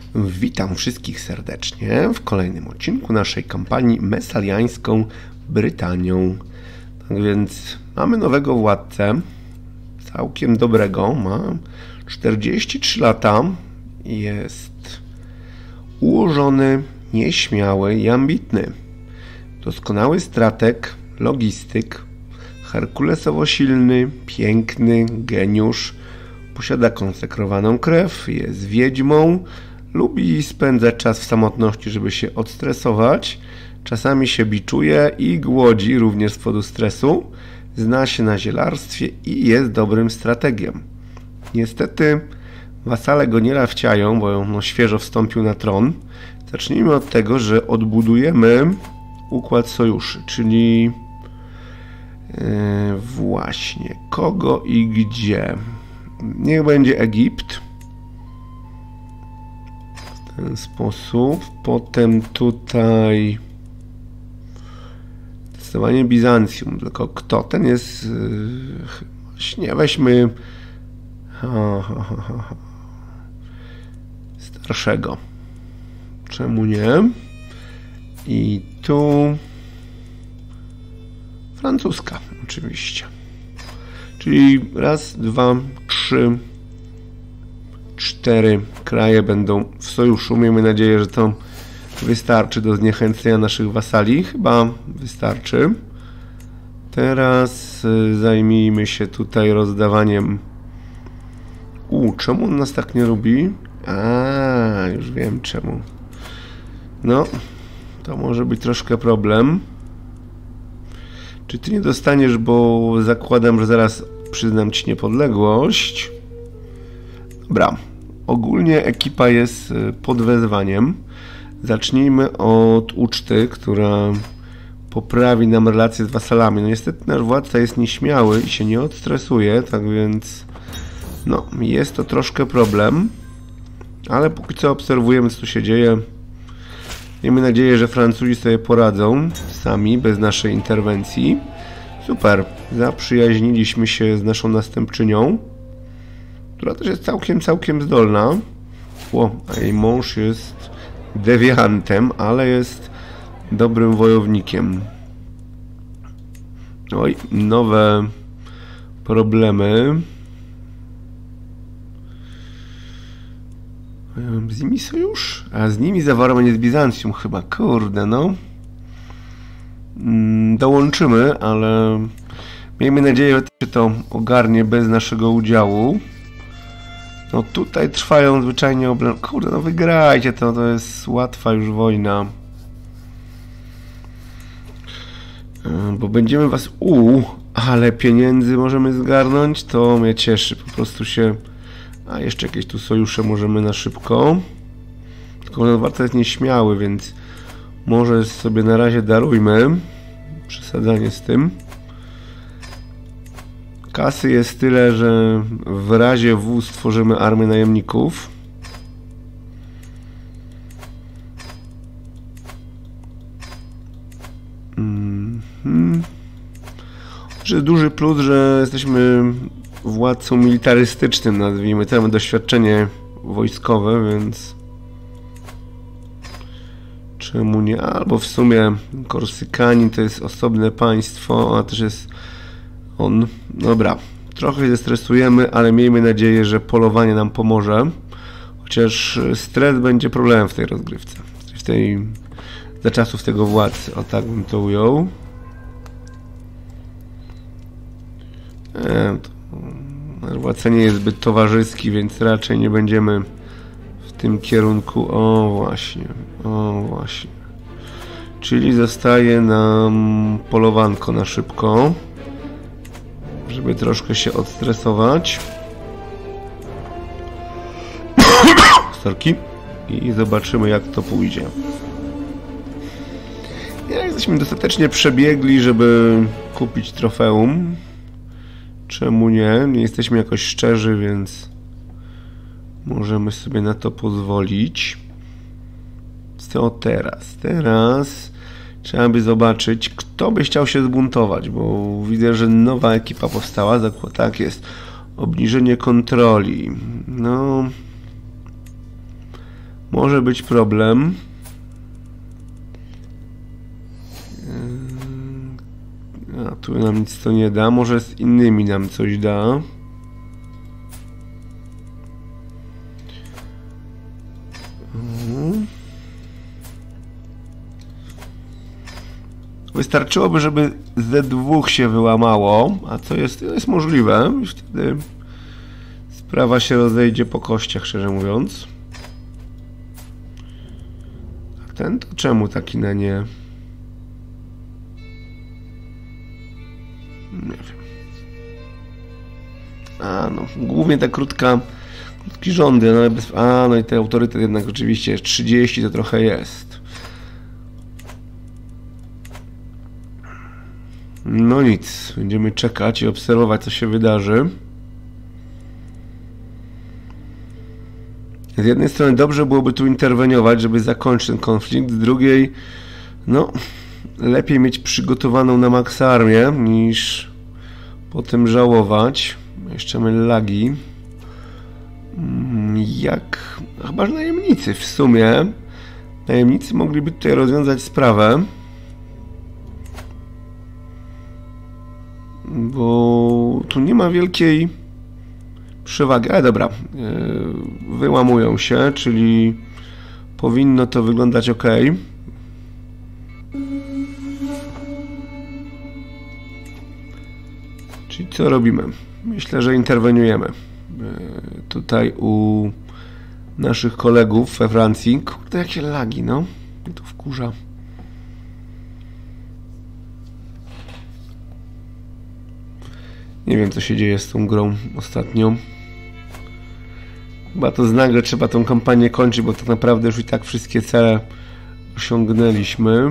Witam wszystkich serdecznie w kolejnym odcinku naszej kampanii mesaliańską Brytanią. Tak więc mamy nowego władcę, całkiem dobrego, ma 43 lata, jest ułożony, nieśmiały i ambitny. Doskonały strateg, logistyk, herkulesowo silny, piękny, geniusz, posiada konsekrowaną krew, jest wiedźmą, lubi spędzać czas w samotności, żeby się odstresować, czasami się biczuje i głodzi również z powodu stresu, zna się na zielarstwie i jest dobrym strategiem. Niestety wasale go nie rafciają, bo świeżo wstąpił na tron. Zacznijmy od tego, że odbudujemy układ sojuszy, czyli właśnie kogo i gdzie. Niech będzie Egipt. W ten sposób. Potem tutaj zdecydowanie Bizancjum. Tylko kto? Ten jest właśnie, weźmy starszego. Czemu nie? I tu francuska oczywiście. Czyli raz, dwa, trzy, 4 kraje będą w sojuszu. Miejmy nadzieję, że to wystarczy do zniechęcenia naszych wasali. Chyba wystarczy. Teraz zajmijmy się tutaj rozdawaniem. Czemu on nas tak nie lubi? Już wiem czemu. No, to może być troszkę problem. Czy ty nie dostaniesz, bo zakładam, że zaraz przyznam ci niepodległość. Dobra, ogólnie ekipa jest pod wezwaniem. Zacznijmy od uczty, która poprawi nam relacje z wasalami. No niestety nasz władca jest nieśmiały i się nie odstresuje, tak więc no, jest to troszkę problem. Ale póki co obserwujemy, co tu się dzieje. Miejmy nadzieję, że Francuzi sobie poradzą sami, bez naszej interwencji. Super, zaprzyjaźniliśmy się z naszą następczynią, która też jest całkiem zdolna. A jej mąż jest dewiantem, ale jest dobrym wojownikiem. Oj, nowe problemy. Z nimi sojusz? A z nimi zawarłem z Bizancjum chyba. Kurde, no. Dołączymy, ale miejmy nadzieję, że się to ogarnie bez naszego udziału. No tutaj trwają zwyczajnie obrony. Kurde, no wygrajcie to, to jest łatwa już wojna. Bo będziemy was... ale pieniędzy możemy zgarnąć, to mnie cieszy. Po prostu się... A jeszcze jakieś tu sojusze możemy na szybko. Tylko władca jest nieśmiały, więc może sobie na razie darujmy. Przesadzanie z tym. Kasy jest tyle, że w razie W stworzymy armię najemników. Że duży plus, że jesteśmy władcą militarystycznym, nazwijmy to. Mamy doświadczenie wojskowe, więc czemu nie? Albo w sumie Korsykani to jest osobne państwo, a też jest on. Dobra, trochę się zestresujemy, ale miejmy nadzieję, że polowanie nam pomoże. Chociaż stres będzie problemem w tej rozgrywce. Za czasów tego władcy, o tak bym to ujął. Władca nie jest zbyt towarzyski, więc raczej nie będziemy w tym kierunku. O właśnie. Czyli zostaje nam polowanko na szybko, żeby troszkę się odstresować. Sorki. I zobaczymy, jak to pójdzie. Jesteśmy dostatecznie przebiegli, żeby kupić trofeum. Czemu nie? Nie jesteśmy jakoś szczerzy, więc możemy sobie na to pozwolić. Co teraz? Teraz trzeba by zobaczyć, kto by chciał się zbuntować, bo widzę, że nowa ekipa powstała. Tak jest. Obniżenie kontroli. No, Może być problem. A tu nam nic to nie da. Może z innymi nam coś da. Wystarczyłoby, żeby ze dwóch się wyłamało, a co jest możliwe. I wtedy sprawa się rozejdzie po kościach, szczerze mówiąc. A ten to czemu taki na nie? Nie wiem. A no, głównie ta krótki rządy, no ale bez... A no i ten autorytet jednak oczywiście 30 to trochę jest. No nic, będziemy czekać i obserwować, co się wydarzy. Z jednej strony dobrze byłoby tu interweniować, żeby zakończyć ten konflikt, z drugiej, no, lepiej mieć przygotowaną na maksa armię, niż potem żałować. Jeszcze mamy lagi. Jak... Chyba, że najemnicy w sumie. Najemnicy mogliby tutaj rozwiązać sprawę. Bo tu nie ma wielkiej przewagi. Ale dobra, wyłamują się, czyli powinno to wyglądać ok. Czyli co robimy? Myślę, że interweniujemy tutaj u naszych kolegów we Francji. Kurde, jakie lagi, no. Mnie to wkurza. Nie wiem, co się dzieje z tą grą ostatnio. Chyba to znak, że trzeba tą kampanię kończyć, bo tak naprawdę już i tak wszystkie cele osiągnęliśmy.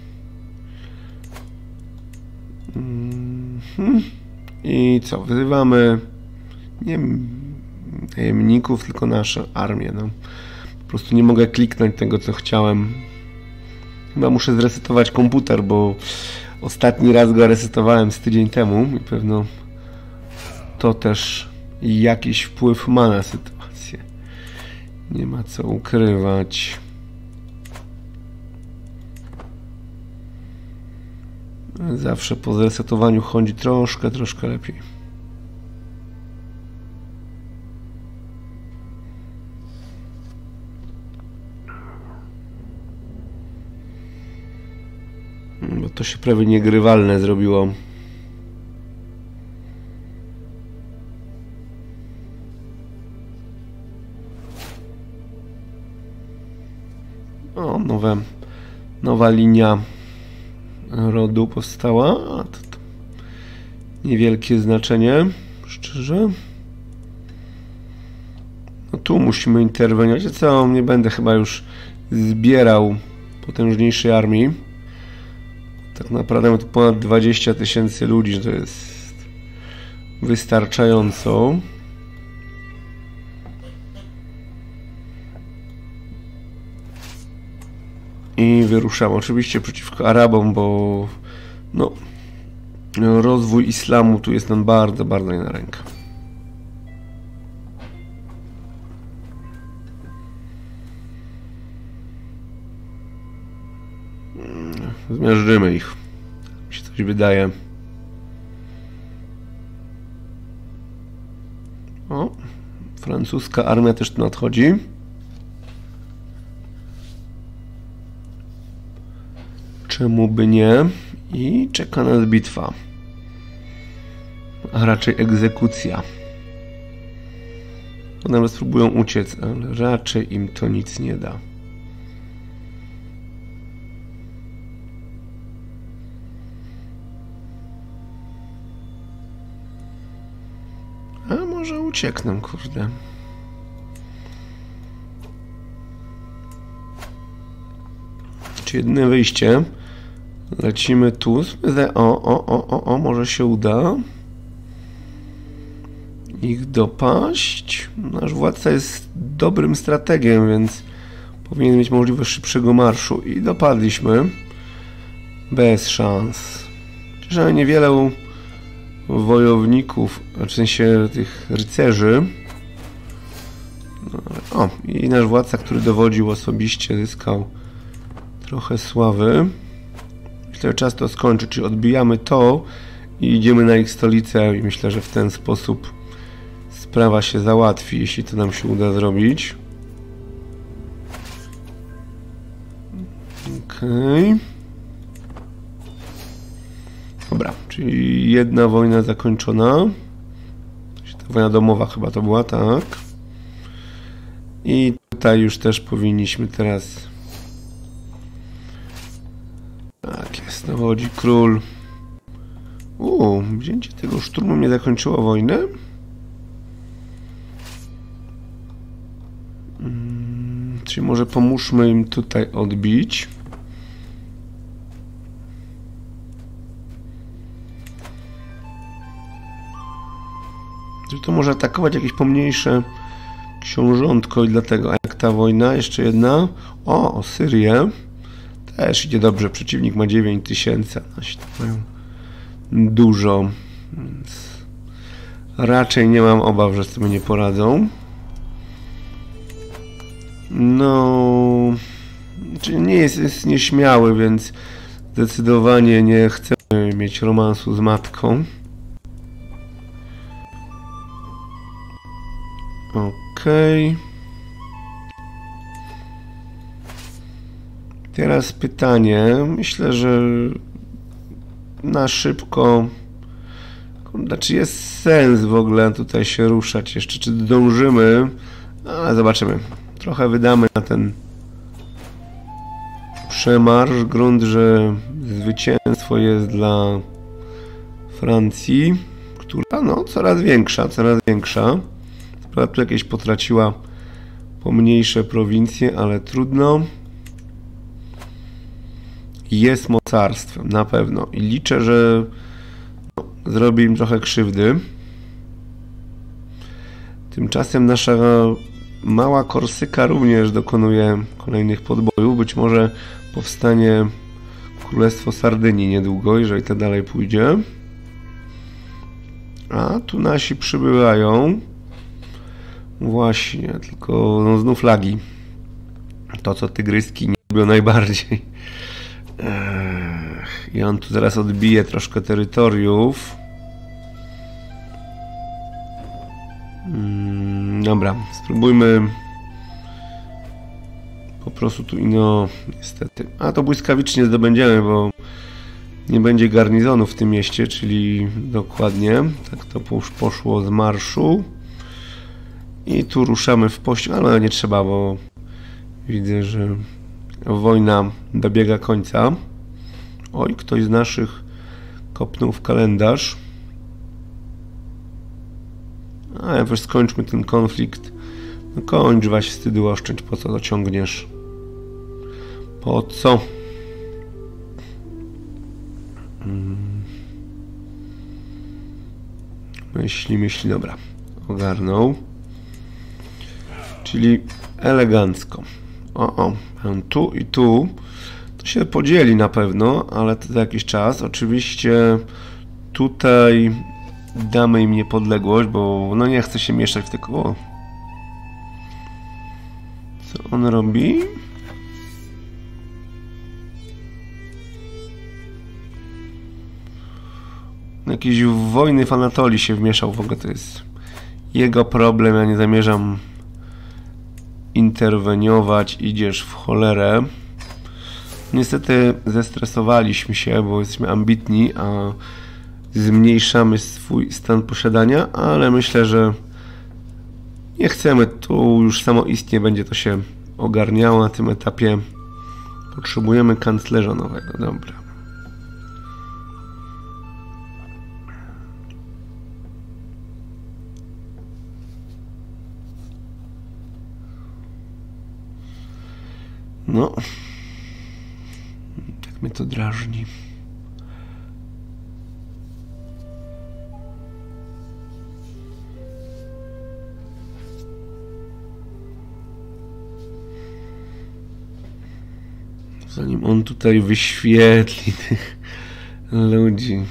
I co? Wyzywamy nie najemników, tylko naszą armię. No. Po prostu nie mogę kliknąć tego, co chciałem. Chyba muszę zresetować komputer, bo ostatni raz go resetowałem z tydzień temu i pewno to też jakiś wpływ ma na sytuację. Nie ma co ukrywać. Zawsze po zresetowaniu chodzi troszkę lepiej. Bo to się prawie niegrywalne zrobiło. O, nowa linia rodu powstała. A to niewielkie znaczenie, szczerze. No tu musimy interweniować. Co? Nie będę chyba już zbierał potężniejszej armii. Tak naprawdę tu ponad 20 000 ludzi, to jest wystarczająco. I wyruszamy oczywiście przeciwko Arabom, bo no, rozwój islamu tu jest nam bardzo nie na rękę. Zmiażdżymy ich. Mi się coś wydaje. O, francuska armia też tu nadchodzi. Czemu by nie? I czeka nas bitwa. A raczej egzekucja. Bo nawet spróbują uciec, ale raczej im to nic nie da. A może uciekną, kurde. Czy jedyne wyjście? Lecimy tu. O, może się uda ich dopaść. Nasz władca jest dobrym strategiem, więc powinien mieć możliwość szybszego marszu. I dopadliśmy. Bez szans. Że niewiele wojowników, w sensie tych rycerzy, No, o, i nasz władca, który dowodził osobiście, zyskał trochę sławy. Myślę, że czas to skończyć, czyli odbijamy to i idziemy na ich stolicę i myślę, że w ten sposób sprawa się załatwi, jeśli to nam się uda zrobić. Okej. Dobra, czyli jedna wojna zakończona. Ta wojna domowa chyba to była, tak. I tutaj już też powinniśmy teraz... Tak jest, dowodzi król. Wzięcie tego szturmu nie zakończyło wojny. Czyli może pomóżmy im tutaj odbić. Czy to może atakować jakieś pomniejsze książątko i dlatego. A jak ta wojna? Jeszcze jedna. O Syrię. Też idzie dobrze. Przeciwnik ma 9000. Nasi to mają dużo. Więc raczej nie mam obaw, że sobie nie poradzą. No... Czyli nie jest nieśmiały, więc zdecydowanie nie chcemy mieć romansu z matką. Okej. Teraz pytanie. Myślę, że na szybko... Czy jest sens w ogóle tutaj się ruszać jeszcze? Czy dążymy? Ale zobaczymy. Trochę wydamy na ten przemarsz. Grunt, że zwycięstwo jest dla Francji, która no coraz większa, coraz większa. Prawda, tu jakieś potraciła pomniejsze prowincje, ale trudno. Jest mocarstwem, na pewno. I liczę, że no, zrobi im trochę krzywdy. Tymczasem nasza mała Korsyka również dokonuje kolejnych podbojów. Być może powstanie Królestwo Sardynii niedługo, jeżeli to dalej pójdzie. A tu nasi przybywają. Właśnie, tylko no, znów lagi. To, co tygryski nie lubią najbardziej. I on tu zaraz odbije troszkę terytoriów. Dobra, spróbujmy po prostu tu no niestety. A to błyskawicznie zdobędziemy, bo nie będzie garnizonu w tym mieście, czyli dokładnie tak to już poszło z marszu. I tu ruszamy w pościg, ale nie trzeba, bo widzę, że wojna dobiega końca. Oj, ktoś z naszych kopnął w kalendarz. A ja już skończmy ten konflikt. No kończ, weź wstydu oszczędź, po co to ciągniesz? Po co? Myśli, dobra. Ogarnął. Czyli elegancko. Tu i tu. To się podzieli na pewno, ale to za jakiś czas. Oczywiście tutaj damy im niepodległość, bo no nie chce się mieszać w tego. Co on robi? Jakieś wojny w Anatolii się wmieszał, w ogóle to jest jego problem, ja nie zamierzam interweniować, idziesz w cholerę. Niestety zestresowaliśmy się, bo jesteśmy ambitni, a zmniejszamy swój stan posiadania, ale myślę, że nie chcemy, tu już samoistnie będzie to się ogarniało na tym etapie. Potrzebujemy kanclerza nowego, dobra. No, tak mnie to drażni. Zanim on tutaj wyświetli tych ludzi.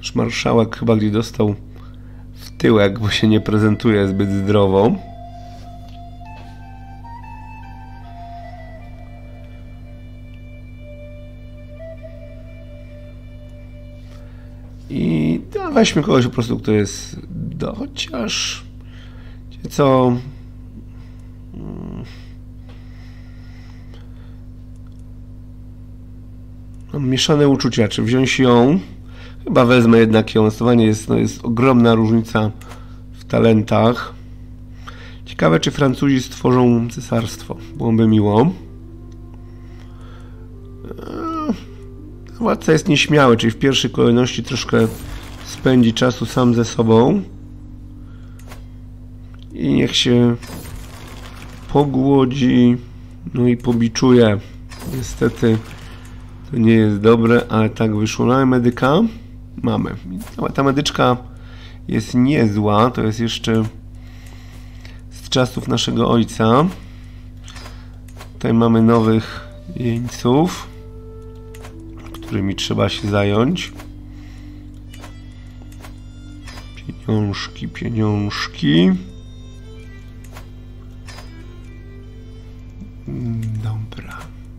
Nasz marszałek chyba gdzieś dostał w tyłek, bo się nie prezentuje zbyt zdrowo. I weźmy kogoś po prostu, kto jest chociaż co... Mam mieszane uczucia, czy wziąć ją? Chyba wezmę jednak ją. Zdecydowanie jest ogromna różnica w talentach. Ciekawe, czy Francuzi stworzą cesarstwo. Byłoby miło. Władca jest nieśmiały, czyli w pierwszej kolejności troszkę spędzi czasu sam ze sobą. I niech się pogłodzi, no i pobiczuje. Niestety to nie jest dobre, ale tak wyszło. Mamy medyka? Mamy. Ta medyczka jest niezła, to jest jeszcze z czasów naszego ojca. Tutaj mamy nowych jeńców, którymi trzeba się zająć. Pieniążki, pieniążki. Dobra.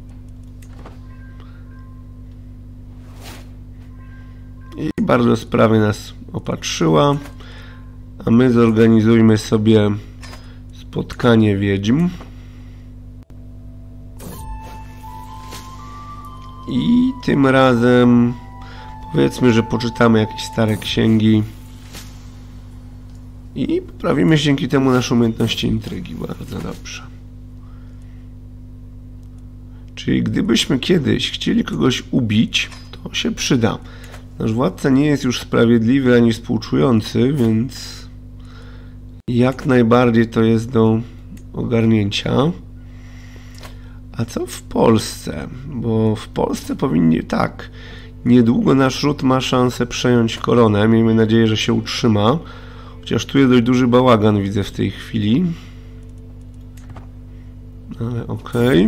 I bardzo sprawnie nas opatrzyła. A my zorganizujmy sobie spotkanie wiedźm. I tym razem powiedzmy, że poczytamy jakieś stare księgi i poprawimy dzięki temu nasze umiejętności intrygi. Bardzo dobrze. Czyli gdybyśmy kiedyś chcieli kogoś ubić, to się przyda. Nasz władca nie jest już sprawiedliwy ani współczujący, więc jak najbardziej to jest do ogarnięcia. A co w Polsce? Bo w Polsce powinni... Tak, niedługo nasz ród ma szansę przejąć koronę. Miejmy nadzieję, że się utrzyma. Chociaż tu jest dość duży bałagan, widzę w tej chwili. Ale okej.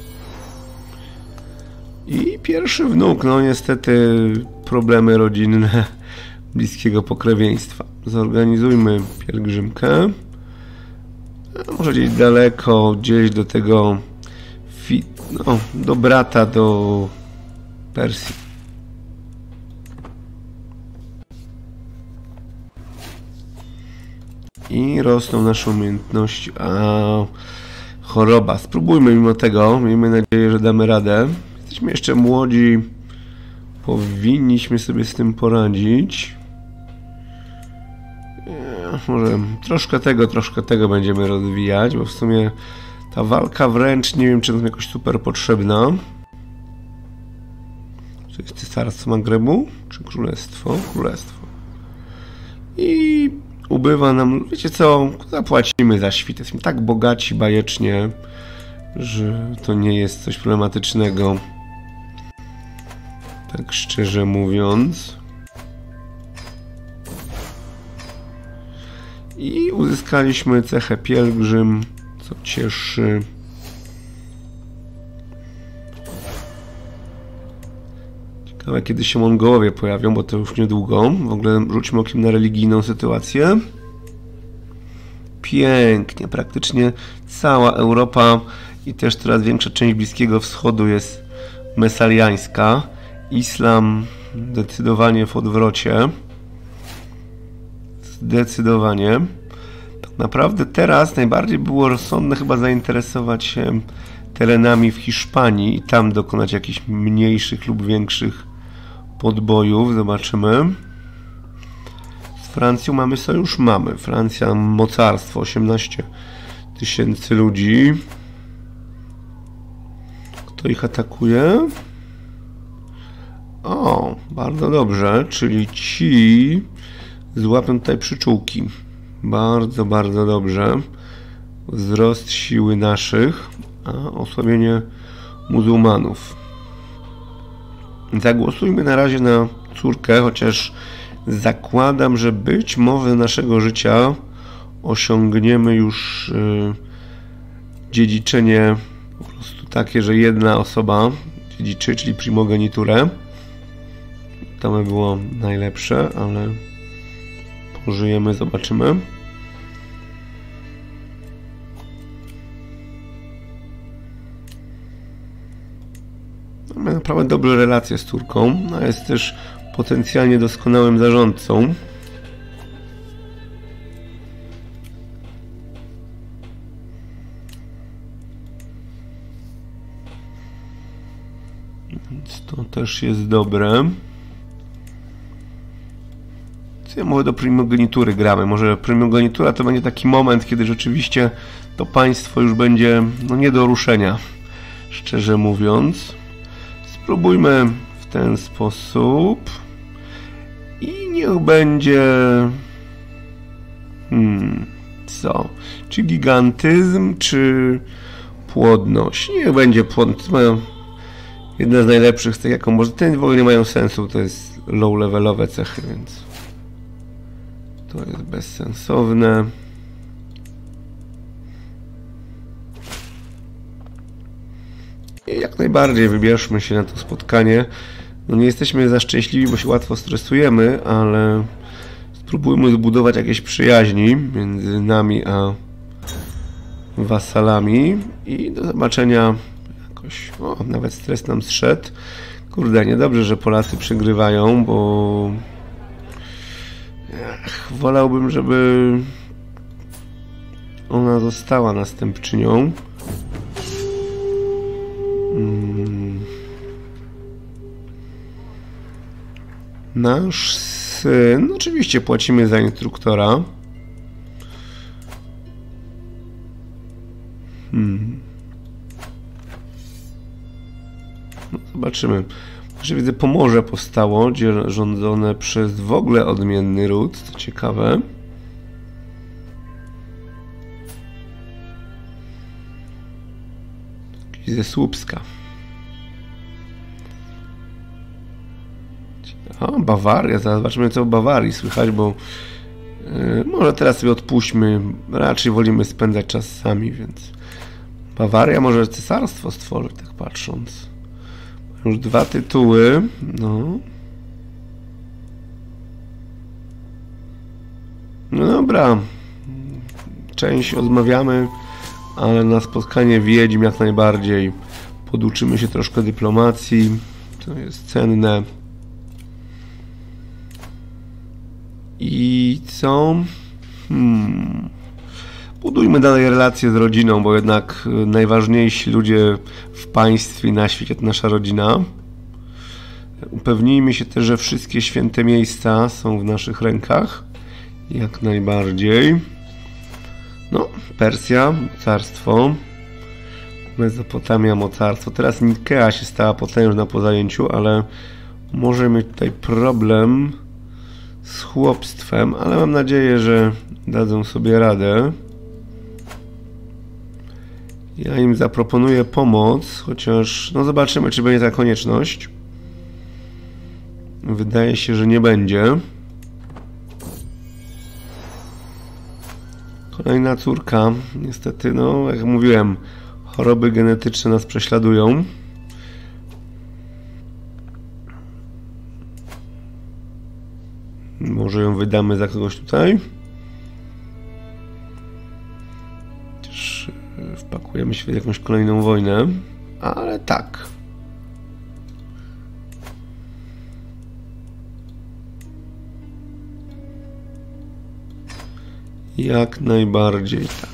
I pierwszy wnuk, no niestety problemy rodzinne bliskiego pokrewieństwa. Zorganizujmy pielgrzymkę. Może gdzieś daleko, gdzieś do tego, no, do brata, do Persji. I rosną nasze umiejętności. A choroba. Spróbujmy mimo tego. Miejmy nadzieję, że damy radę. Jesteśmy jeszcze młodzi. Powinniśmy sobie z tym poradzić. Może troszkę tego będziemy rozwijać, bo w sumie ta walka wręcz nie wiem, czy jest jakoś super potrzebna. To jest cesarstwo Magrebu, czy królestwo? Królestwo. I ubywa nam, wiecie co, zapłacimy za świt. Jesteśmy tak bogaci bajecznie, że to nie jest coś problematycznego. Tak szczerze mówiąc. I uzyskaliśmy cechę pielgrzym, co cieszy. Ciekawe, kiedy się Mongołowie pojawią, bo to już niedługo. W ogóle rzućmy okiem na religijną sytuację. Pięknie, praktycznie cała Europa i też coraz większa część Bliskiego Wschodu jest mesaliańska. Islam zdecydowanie w odwrocie. Zdecydowanie. Tak naprawdę teraz najbardziej było rozsądne chyba zainteresować się terenami w Hiszpanii i tam dokonać jakichś mniejszych lub większych podbojów. Zobaczymy. Z Francją mamy sojusz? Mamy. Francja, mocarstwo, 18 tysięcy ludzi. Kto ich atakuje? O, bardzo dobrze, czyli ci złapią tutaj przyczółki. Bardzo, bardzo dobrze. Wzrost siły naszych, a osłabienie muzułmanów. Zagłosujmy na razie na córkę, chociaż zakładam, że być może naszego życia osiągniemy już dziedziczenie po prostu takie, że jedna osoba dziedziczy, czyli primogeniturę. to by było najlepsze, ale pożyjemy, zobaczymy. Mamy naprawdę dobre relacje z córką, a jest też potencjalnie doskonałym zarządcą. Więc to też jest dobre. Co ja mówię, do primogenitury gramy. Może primogenitura to będzie taki moment, kiedy rzeczywiście to państwo już będzie nie do ruszenia, szczerze mówiąc. Spróbujmy w ten sposób i niech będzie co? Czy gigantyzm, czy płodność? Niech będzie płodność. Jedna z najlepszych tych, jaką może. Te w ogóle nie mają sensu, to jest low-levelowe cechy, więc to jest bezsensowne. I jak najbardziej wybierzmy się na to spotkanie. Nie jesteśmy za szczęśliwi, bo się łatwo stresujemy, ale spróbujmy zbudować jakieś przyjaźni między nami a wasalami i do zobaczenia jakoś. O, nawet stres nam zszedł. Kurde, niedobrze, że Polacy przegrywają, bo wolałbym, żeby ona została następczynią. Nasz syn, oczywiście płacimy za instruktora. No, zobaczymy. Że widzę, Pomorze powstało, rządzone przez w ogóle odmienny ród, co ciekawe. Ze Słupska. O, Bawaria, zaraz zobaczymy, co w Bawarii słychać, bo może teraz sobie odpuśćmy, raczej wolimy spędzać czas sami, więc Bawaria może cesarstwo stworzy, tak patrząc. Już 2 tytuły, no. No dobra, część odmawiamy, ale na spotkanie wiedźm jak najbardziej poduczymy się troszkę dyplomacji, to jest cenne. I co? Budujmy dalej relacje z rodziną, bo jednak najważniejsi ludzie w państwie i na świecie to nasza rodzina. Upewnijmy się też, że wszystkie święte miejsca są w naszych rękach. Jak najbardziej. No, Persja, mocarstwo. Mezopotamia, mocarstwo. Teraz Nikea się stała potężna po zajęciu, ale może mieć tutaj problem z chłopstwem, ale mam nadzieję, że dadzą sobie radę. Ja im zaproponuję pomoc, chociaż no zobaczymy, czy będzie ta konieczność. Wydaje się, że nie będzie. Kolejna córka. Niestety, no jak mówiłem, choroby genetyczne nas prześladują. Może ją wydamy za kogoś tutaj. Chociaż wpakujemy się w jakąś kolejną wojnę. Ale tak. Jak najbardziej tak.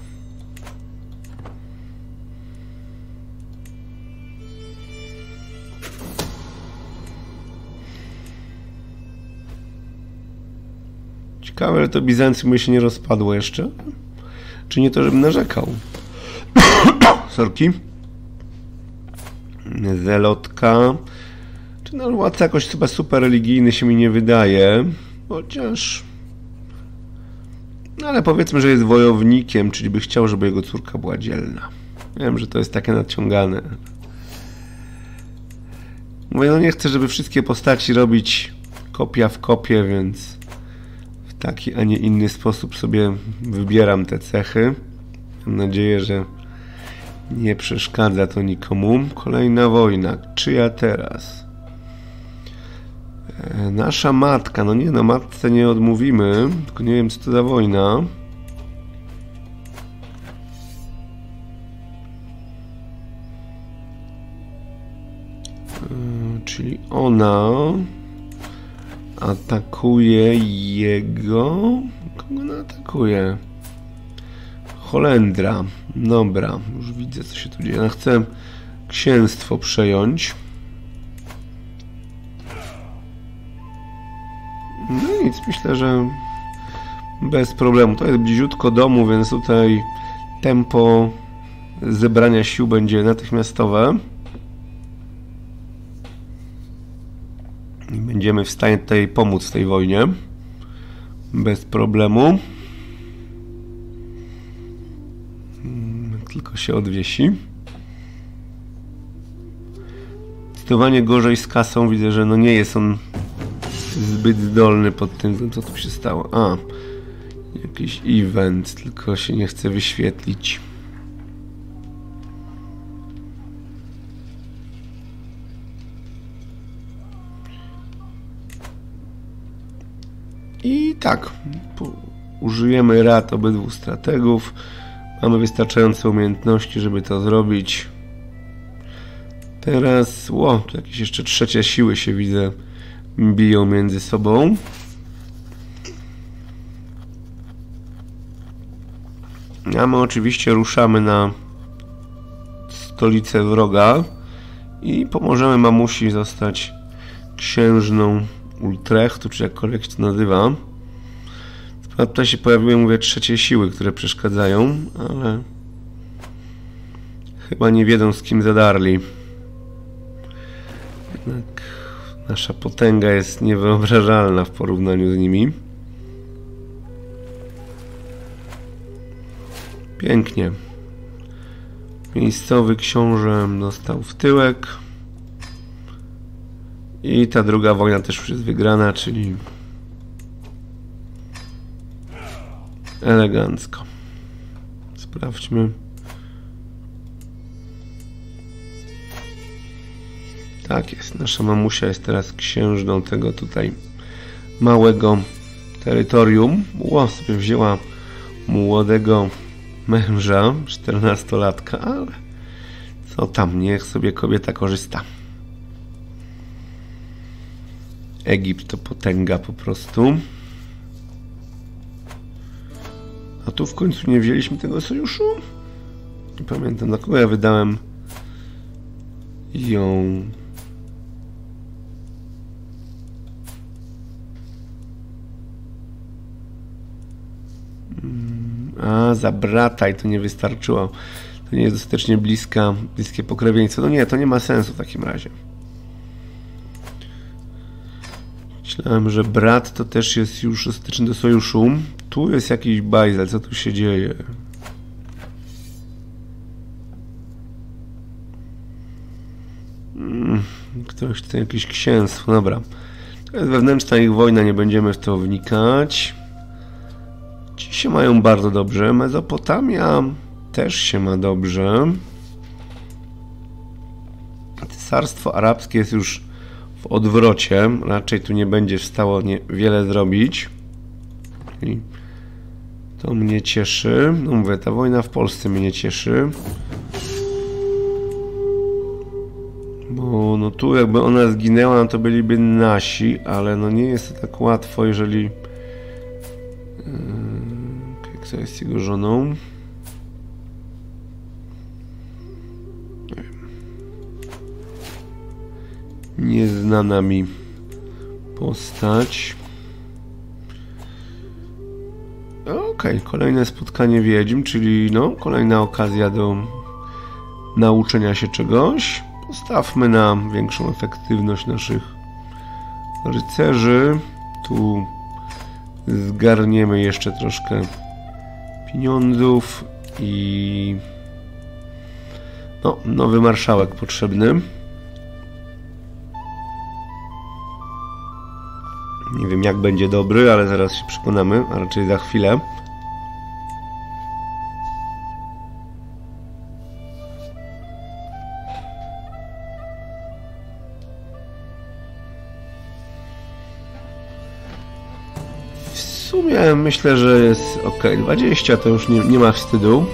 Ciekawe, że to Bizancjum by się nie rozpadło jeszcze. Czy nie to, żebym narzekał? Sorki. Zelotka. Czy no władca jakoś chyba super religijny się mi nie wydaje. Chociaż... No ale powiedzmy, że jest wojownikiem, czyli by chciał, żeby jego córka była dzielna. Wiem, że to jest takie nadciągane. Mówię, no nie chcę, żeby wszystkie postaci robić kopia w kopię, więc w taki, a nie inny sposób sobie wybieram te cechy. Mam nadzieję, że nie przeszkadza to nikomu. Kolejna wojna. Czyja teraz? Nasza matka, no nie, no matce nie odmówimy, tylko nie wiem co to za wojna. Czyli ona atakuje jego... Kogo ona atakuje? Holendra. Dobra, już widzę co się tu dzieje. Ja chcę księstwo przejąć. No nic, myślę, że bez problemu. To jest bliziutko domu, więc tutaj tempo zebrania sił będzie natychmiastowe. Będziemy w stanie tutaj pomóc w tej wojnie. Bez problemu. Tylko się odwiesi. Zdecydowanie gorzej z kasą. Widzę, że no nie jest on zbyt zdolny pod tym, co tu się stało. A, jakiś event, tylko się nie chce wyświetlić. I tak, użyjemy rad obydwu strategów. Mamy wystarczające umiejętności, żeby to zrobić. Teraz, tu jakieś jeszcze trzecie siły się widzę, biją między sobą. A my oczywiście ruszamy na stolicę wroga i pomożemy mamusi zostać księżną Utrechtu, czy jakkolwiek się to nazywa. Tutaj się pojawiły, mówię, trzecie siły, które przeszkadzają, ale chyba nie wiedzą, z kim zadarli. Jednak nasza potęga jest niewyobrażalna w porównaniu z nimi. Pięknie. Miejscowy książę dostał w tyłek. I ta druga wojna też już jest wygrana, czyli elegancko. Sprawdźmy. Tak jest, nasza mamusia jest teraz księżną tego tutaj małego terytorium. Sobie wzięła młodego męża, 14-latka, ale co tam, niech sobie kobieta korzysta. Egipt to potęga po prostu. A tu w końcu nie wzięliśmy tego sojuszu? Nie pamiętam, na kogo ja wydałem ją. A, za brata i to nie wystarczyło. To nie jest dostatecznie bliskie pokrewieństwo. No nie, to nie ma sensu w takim razie. Myślałem, że brat to też jest już ostateczny do sojuszu. Tu jest jakiś bajzel, co tu się dzieje? Ktoś chce jakieś księstwo, dobra. To jest wewnętrzna ich wojna, nie będziemy w to wnikać. Ci się mają bardzo dobrze. Mezopotamia też się ma dobrze. Cesarstwo arabskie jest już w odwrocie. Raczej tu nie będzie stało wiele zrobić. I to mnie cieszy. No mówię, ta wojna w Polsce mnie cieszy. Bo no tu jakby ona zginęła, no to byliby nasi, ale no nie jest to tak łatwo, jeżeli... Kto jest jego żoną? Nieznana mi postać. Okej, kolejne spotkanie wiedźm, czyli no, kolejna okazja do nauczenia się czegoś. Postawmy na większą efektywność naszych rycerzy. Tu zgarniemy jeszcze troszkę pieniądzów i no, nowy marszałek potrzebny. Nie wiem, jak będzie dobry, ale zaraz się przekonamy, a raczej za chwilę. sumie myślę, że jest ok. 20 to już nie ma wstydu.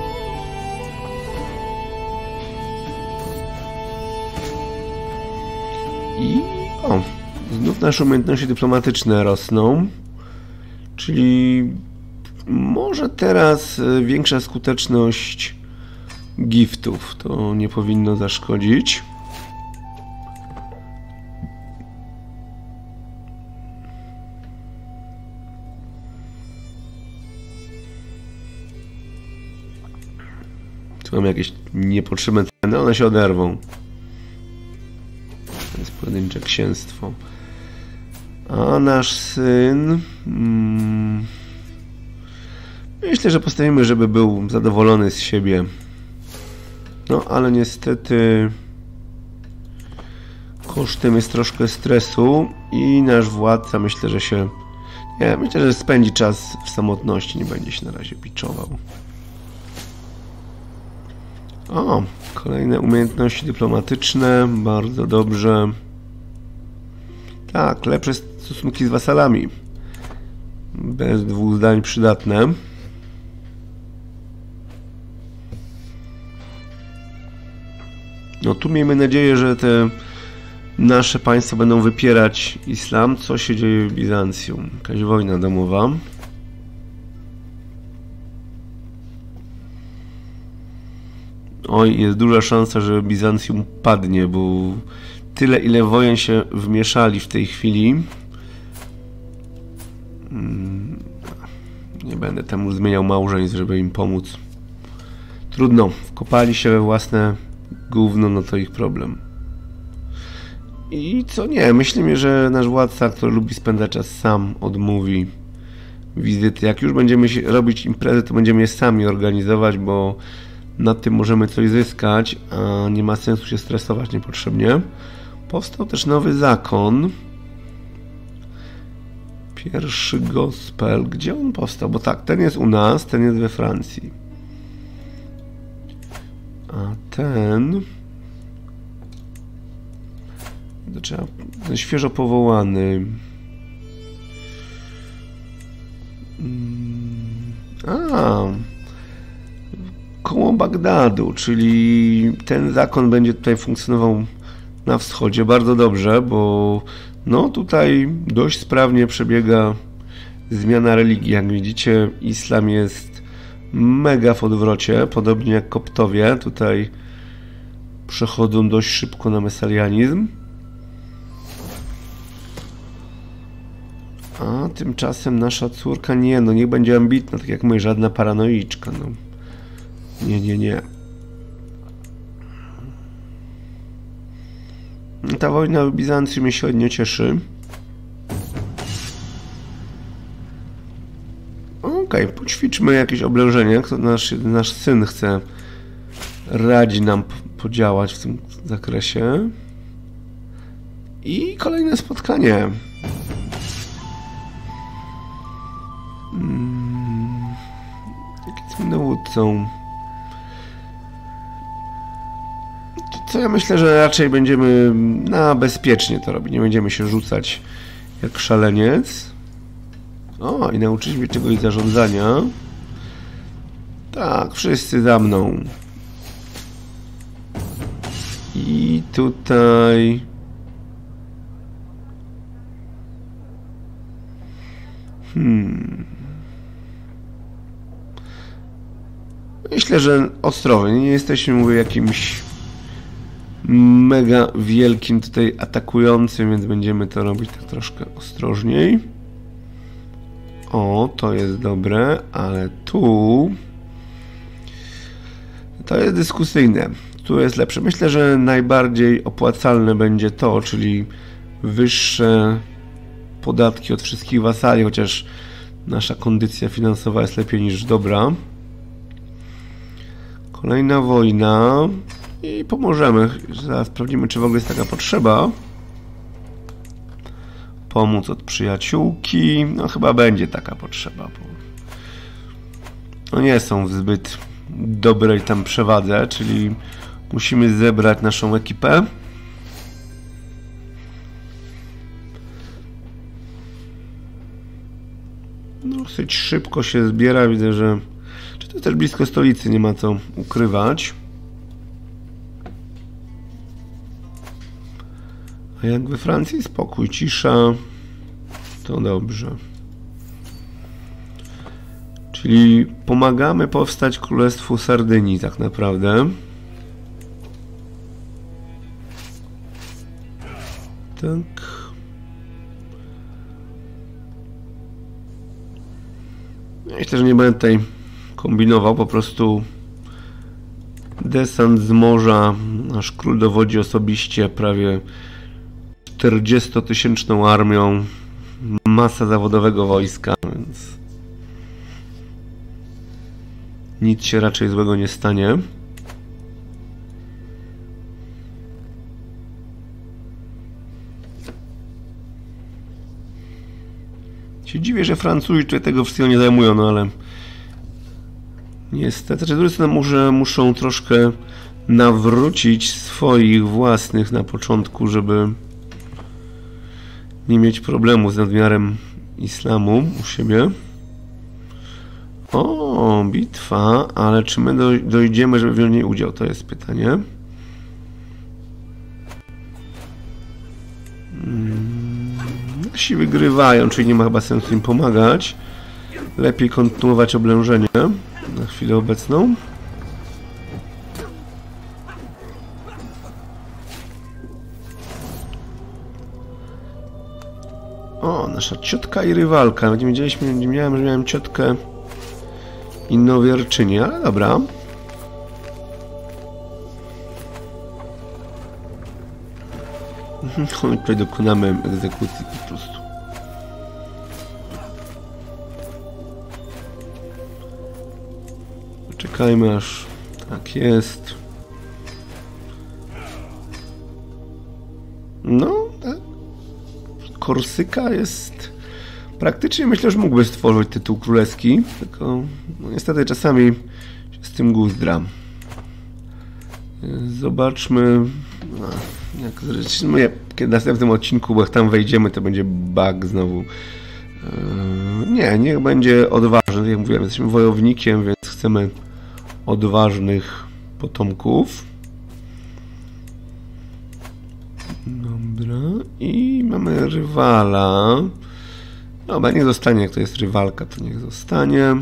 I o, znów nasze umiejętności dyplomatyczne rosną. Czyli może teraz większa skuteczność giftów. To nie powinno zaszkodzić. Tu mam jakieś niepotrzebne ceny, one się oderwą. To jest pojedyncze księstwo. A nasz syn... Myślę, że postawimy, żeby był zadowolony z siebie. No, ale niestety... Kosztem jest troszkę stresu i nasz władca myślę, że się... Nie, myślę, że spędzi czas w samotności, nie będzie się na razie biczował. O, kolejne umiejętności dyplomatyczne, bardzo dobrze. Tak, lepsze stosunki z wasalami. Bez dwóch zdań przydatne. No tu miejmy nadzieję, że te nasze państwa będą wypierać islam. Co się dzieje w Bizancjum? Jakaś wojna domowa. Oj, jest duża szansa, że Bizancjum padnie, bo tyle, ile wojen się wmieszali w tej chwili. Nie będę temu zmieniał małżeństw, żeby im pomóc. Trudno, wkopali się we własne gówno, no to ich problem. I co nie, myślimy, że nasz władca, który lubi spędzać czas sam, odmówi wizyty. Jak już będziemy robić imprezy, to będziemy je sami organizować, bo na tym możemy coś zyskać, a nie ma sensu się stresować niepotrzebnie. Powstał też nowy zakon. Pierwszy gospel. Gdzie on powstał? Bo tak, ten jest u nas, ten jest we Francji. A ten... To trzeba... Ten świeżo powołany. Koło Bagdadu, czyli ten zakon będzie tutaj funkcjonował na wschodzie bardzo dobrze, bo no tutaj dość sprawnie przebiega zmiana religii. Jak widzicie, islam jest mega w odwrocie, podobnie jak koptowie. Tutaj przechodzą dość szybko na mesalianizm. A tymczasem nasza córka nie, no niech będzie ambitna, tak jak my, żadna paranoiczka, no. Nie. Ta wojna w Bizancjum mnie średnio cieszy. Okej, poćwiczmy jakieś oblężenie. Kto nasz syn chce, radzi nam podziałać w tym zakresie. I kolejne spotkanie. Jaki jest dowódcą? Co ja myślę, że raczej będziemy bezpiecznie to robić. Nie będziemy się rzucać jak szaleniec. O, i nauczyliśmy się czegoś zarządzania. Tak, wszyscy za mną. I tutaj... Myślę, że Ostrowy. Nie jesteśmy, mówię, jakimś mega wielkim tutaj atakującym, więc będziemy to robić tak troszkę ostrożniej. O, to jest dobre, ale tu to jest dyskusyjne. Tu jest lepsze. Myślę, że najbardziej opłacalne będzie to, czyli wyższe podatki od wszystkich wasali, chociaż nasza kondycja finansowa jest lepiej niż dobra. Kolejna wojna i pomożemy. Zaraz sprawdzimy, czy w ogóle jest taka potrzeba. Pomóc od przyjaciółki. No chyba będzie taka potrzeba, bo no nie są w zbyt dobrej tam przewadze, czyli musimy zebrać naszą ekipę. No, dosyć szybko się zbiera, widzę, że... Czy to też blisko stolicy, nie ma co ukrywać. A jak we Francji? Spokój, cisza. To dobrze. Czyli pomagamy powstać Królestwu Sardynii tak naprawdę. Tak. Myślę, że nie będę tutaj kombinował, po prostu desant z morza. Nasz król dowodzi osobiście prawie 40-tysięczną armią, masa zawodowego wojska, więc nic się raczej złego nie stanie. Się dziwię, że Francuzi tutaj tego wszystkiego nie zajmują, no ale niestety, że Turcy muszą troszkę nawrócić swoich własnych na początku, żeby nie mieć problemu z nadmiarem islamu u siebie. O, bitwa, ale czy my dojdziemy, żeby wziąć w niej udział? To jest pytanie. Nasi wygrywają, czyli nie ma chyba sensu im pomagać. Lepiej kontynuować oblężenie na chwilę obecną. O, nasza ciotka i rywalka. Nie wiedzieliśmy, nie miałem, że miałem ciotkę innowierczynię, ale dobra. Tutaj dokonamy egzekucji po prostu. Czekajmy aż tak jest. No, tak. Korsyka jest... Praktycznie myślę, że mógłby stworzyć tytuł królewski, tylko no, niestety czasami się z tym guzdram. Zobaczmy... No, jak zresztą, kiedy w następnym odcinku, bo jak tam wejdziemy, to będzie bug znowu. Nie, niech będzie odważny. Jak mówiłem, jesteśmy wojownikiem, więc chcemy odważnych potomków. Dobra. I mamy rywala. Dobra, niech zostanie, jak to jest rywalka, to niech zostanie.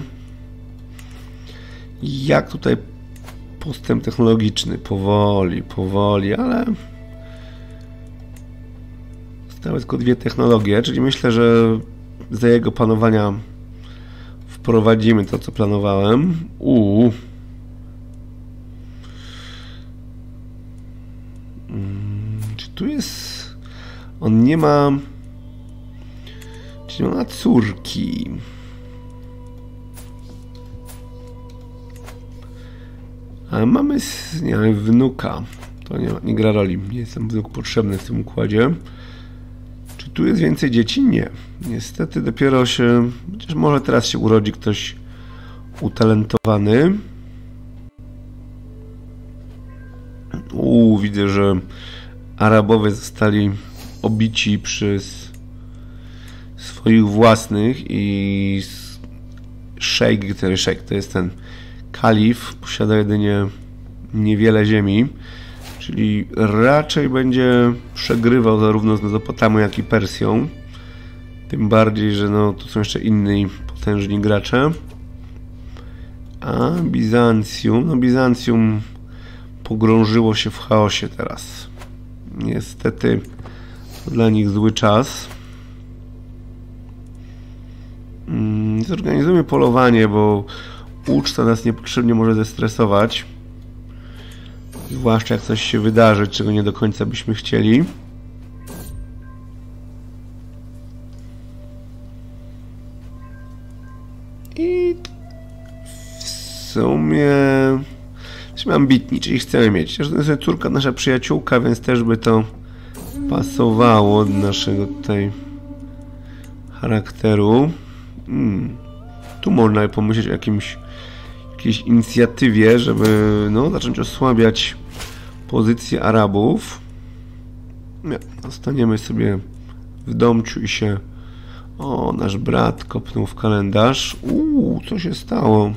Jak tutaj postęp technologiczny? Powoli, ale... Zostały tylko 2 technologie, czyli myślę, że za jego panowania wprowadzimy to, co planowałem. Czy tu jest... On nie ma... Czyli ona córki. Ale mamy... Nie, mamy wnuka. To nie gra roli. Nie jest ten wnuk potrzebny w tym układzie. Czy tu jest więcej dzieci? Nie. Niestety dopiero się... Chociaż może teraz się urodzi ktoś utalentowany. Widzę, że Arabowie zostali obici przez swoich własnych i szejk to jest ten kalif, posiada jedynie niewiele ziemi, czyli raczej będzie przegrywał zarówno z Mezopotamią, jak i Persją. Tym bardziej, że no, tu są jeszcze inni potężni gracze. A Bizancjum, no Bizancjum pogrążyło się w chaosie teraz. Niestety dla nich zły czas. Zorganizujmy polowanie, bo uczta nas niepotrzebnie może zestresować. Zwłaszcza jak coś się wydarzy, czego nie do końca byśmy chcieli. I w sumie jesteśmy ambitni, czyli chcemy mieć. To jest córka, nasza przyjaciółka, więc też by to pasowało do naszego tutaj charakteru. Tu można pomyśleć o jakiejś inicjatywie, żeby no, zacząć osłabiać pozycję Arabów. Nie, zostaniemy sobie w domciu i się O, nasz brat kopnął w kalendarz. Co się stało?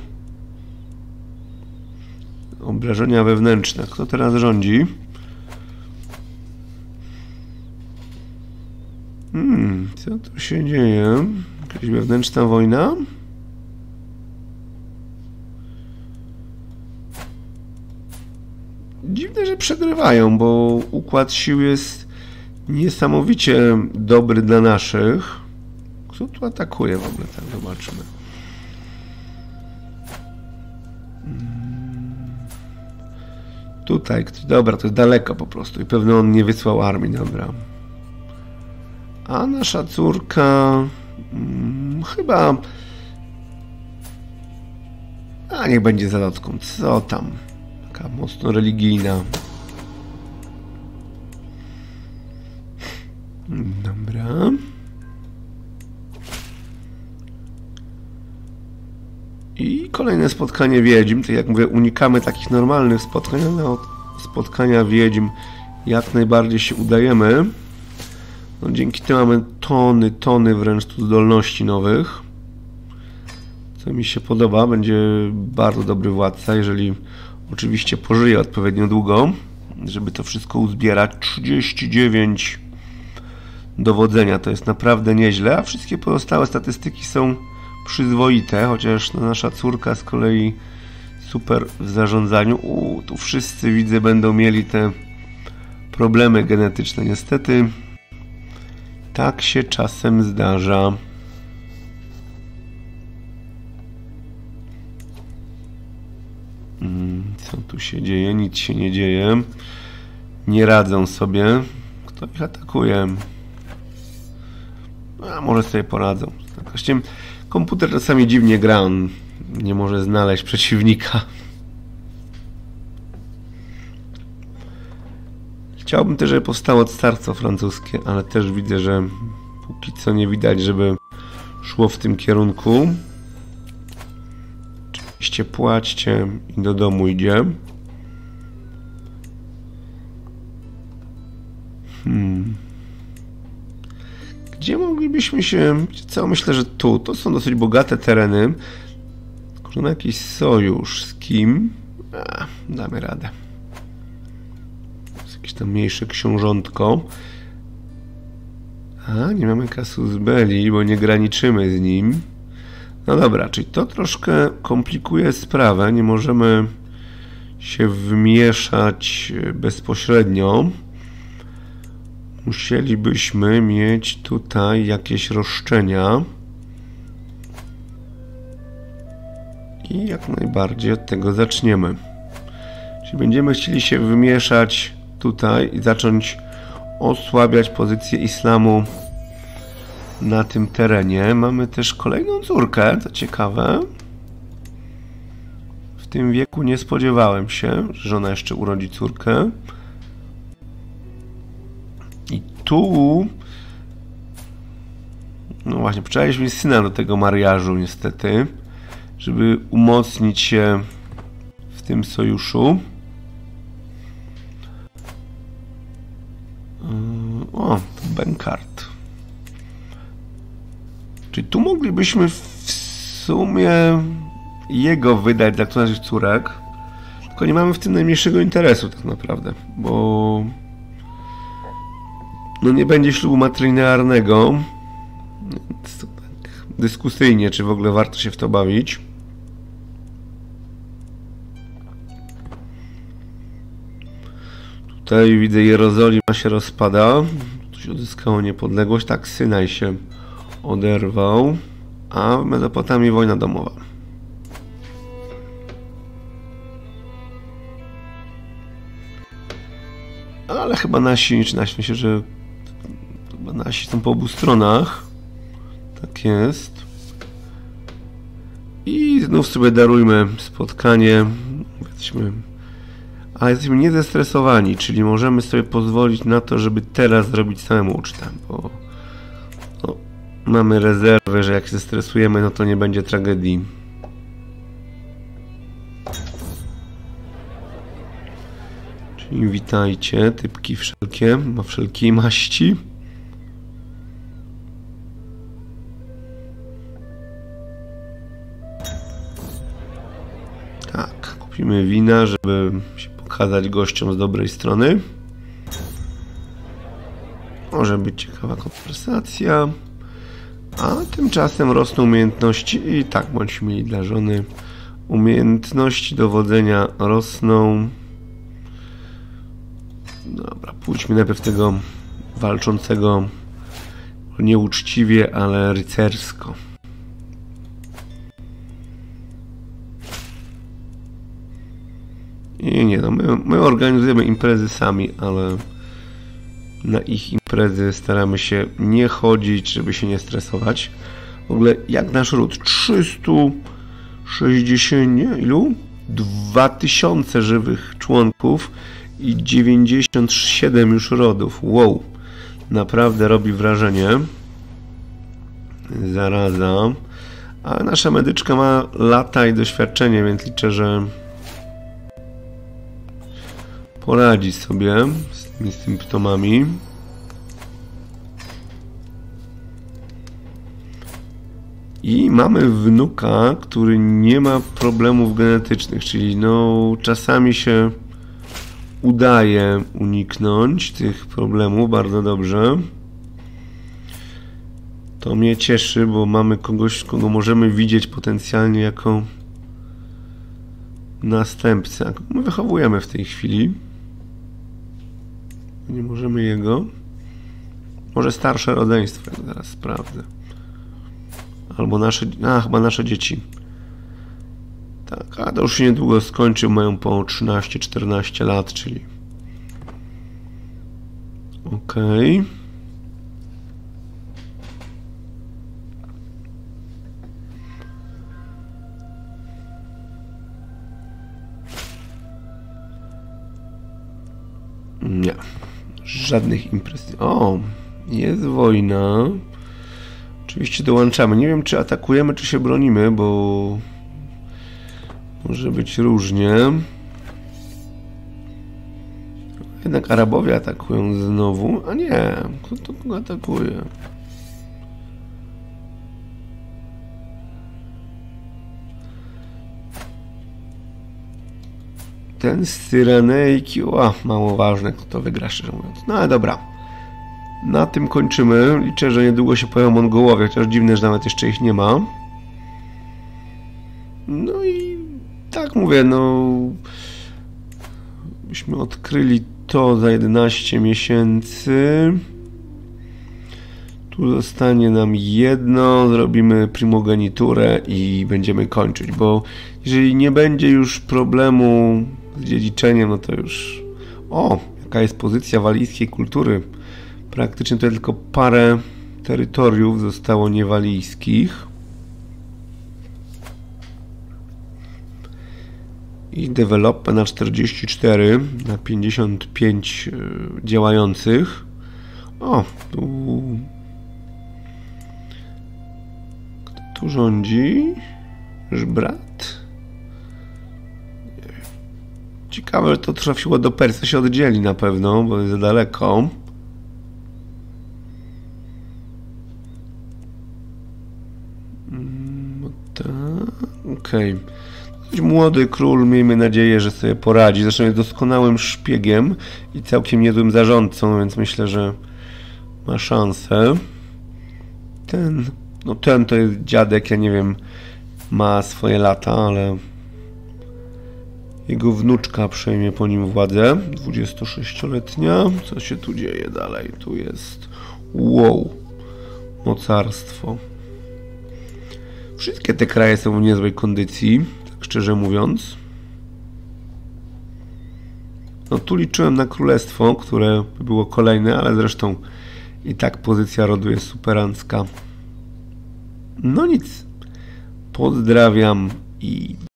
Obrażenia wewnętrzne. Kto teraz rządzi? Co tu się dzieje? Jakaś wewnętrzna wojna? Dziwne, że przegrywają, bo układ sił jest niesamowicie dobry dla naszych. Kto tu atakuje w ogóle? Tak, zobaczmy. Tutaj, dobra, to jest daleko po prostu i pewno on nie wysłał armii, dobra. A nasza córka chyba... A niech będzie zalotką, co tam? Taka mocno religijna. Dobra. I kolejne spotkanie wiedźm. Tak jak mówię, unikamy takich normalnych spotkań, ale od spotkania wiedźm jak najbardziej się udajemy. No, dzięki temu mamy tony wręcz tu zdolności nowych. Co mi się podoba. Będzie bardzo dobry władca, jeżeli oczywiście pożyje odpowiednio długo, żeby to wszystko uzbierać. 39 dowodzenia to jest naprawdę nieźle, a wszystkie pozostałe statystyki są przyzwoite, chociaż nasza córka z kolei super w zarządzaniu. Tu wszyscy widzę będą mieli te problemy genetyczne. Niestety tak się czasem zdarza. Co tu się dzieje? Nic się nie dzieje. Nie radzą sobie. Kto ich atakuje? A może sobie poradzą. Właściwie komputer czasami dziwnie gra. On nie może znaleźć przeciwnika. Chciałbym też, żeby powstało carstwo francuskie, ale też widzę, że póki co nie widać, żeby szło w tym kierunku. Oczywiście płaćcie i do domu idzie. Gdzie moglibyśmy się... Co? Myślę, że tu. To są dosyć bogate tereny. Tylko na jakiś sojusz z kim? Damy radę. Jakieś tam mniejsze książątko. Nie mamy casus belli, bo nie graniczymy z nim. No dobra, czyli to troszkę komplikuje sprawę. Nie możemy się wmieszać bezpośrednio. Musielibyśmy mieć tutaj jakieś roszczenia. I jak najbardziej od tego zaczniemy. Czyli będziemy chcieli się wmieszać tutaj i zacząć osłabiać pozycję islamu na tym terenie. Mamy też kolejną córkę, co ciekawe. W tym wieku nie spodziewałem się, że ona jeszcze urodzi córkę. I tu... No właśnie, potrzebowaliśmy syna do tego mariażu niestety, żeby umocnić się w tym sojuszu. O, Benkart. Czyli tu moglibyśmy w sumie jego wydać za którąś z córek, tylko nie mamy w tym najmniejszego interesu tak naprawdę, bo no nie będzie ślubu matrilinearnego, więc to tak dyskusyjnie, czy w ogóle warto się w to bawić. Tutaj widzę, Jerozolima się rozpada, tu się odzyskało niepodległość, tak, Synaj się oderwał, a w Mezopotamii wojna domowa. Ale chyba nasi, myślę, że chyba nasi są po obu stronach. Tak jest. I znów sobie darujmy spotkanie. Ale jesteśmy niezestresowani, czyli możemy sobie pozwolić na to, żeby teraz zrobić samemu ucztę, bo no, mamy rezerwę, że jak się zestresujemy, no to nie będzie tragedii. Czyli witajcie, typki wszelkie, ma wszelkiej maści. Tak, kupimy wina, żeby się pokazać gościom z dobrej strony. Może być ciekawa konwersacja. A tymczasem rosną umiejętności i tak bądźmy mieli dla żony. Umiejętności dowodzenia rosną. Dobra, pójdźmy najpierw tego walczącego nieuczciwie, ale rycersko. I nie no, my organizujemy imprezy sami, ale na ich imprezy staramy się nie chodzić, żeby się nie stresować. W ogóle jak nasz ród? 360, nie? Ilu? 2000 żywych członków i 97 już rodów. Wow! Naprawdę robi wrażenie. Zaraza. A nasza medyczka ma lata i doświadczenie, więc liczę, że poradzi sobie z tymi symptomami. I mamy wnuka, który nie ma problemów genetycznych, czyli no czasami się udaje uniknąć tych problemów bardzo dobrze. To mnie cieszy, bo mamy kogoś, kogo możemy widzieć potencjalnie jako następcę. My wychowujemy w tej chwili. Nie możemy jego. Może starsze rodzeństwo, jak zaraz sprawdzę. Albo nasze, chyba nasze dzieci. Tak, a to już się niedługo skończy, mają po 13-14 lat, czyli okej. Nie. Żadnych imprez. O, jest wojna. Oczywiście dołączamy. Nie wiem, czy atakujemy, czy się bronimy, bo może być różnie. Jednak Arabowie atakują znowu. A nie, kto to kogo atakuje? Ten z Cyrenejki. Mało ważne, kto to wygra, szczerze mówiąc. No ale dobra. Na tym kończymy. Liczę, że niedługo się pojawią Mongołowie, chociaż dziwne, że nawet jeszcze ich nie ma. No i tak mówię, no byśmy odkryli to za 11 miesięcy. Tu zostanie nam jedno, zrobimy primogeniturę i będziemy kończyć, bo jeżeli nie będzie już problemu z dziedziczeniem, no to już... O, jaka jest pozycja walijskiej kultury. Praktycznie to tylko parę terytoriów zostało niewalijskich. I development na 44, na 55 działających. O, kto tu rządzi? Brat? Ciekawe, że to trafiło do Persji, się oddzieli na pewno, bo jest za daleko. Okej. Młody król, miejmy nadzieję, że sobie poradzi. Zresztą jest doskonałym szpiegiem i całkiem niezłym zarządcą, więc myślę, że ma szansę. Ten to jest dziadek, ja nie wiem, ma swoje lata, ale jego wnuczka przejmie po nim władzę. 26-letnia. Co się tu dzieje dalej? Tu jest... Wow. Mocarstwo. Wszystkie te kraje są w niezłej kondycji, tak szczerze mówiąc. No tu liczyłem na królestwo, które było kolejne, ale zresztą i tak pozycja rodu jest superancka. No nic. Pozdrawiam i